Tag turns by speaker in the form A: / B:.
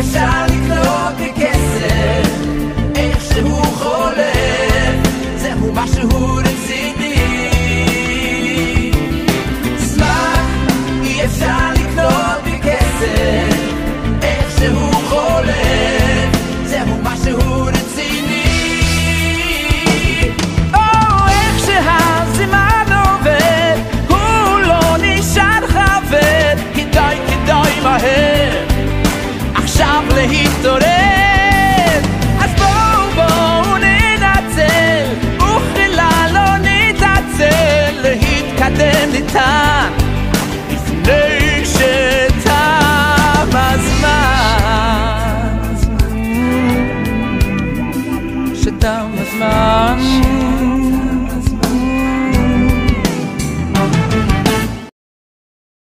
A: אפשר לקנות בכסף איך שהוא חולף, זהו משהו רציני. זמן אי אפשר לקנות בכסף איך שהוא חולף, זהו משהו רציני. איך שהזמן עובד הוא לא נשאר חבר, כדאי מהר עכשיו להתעורר. אז בואו ננצל, וכלל לא נתעצל, להתקדם ניתן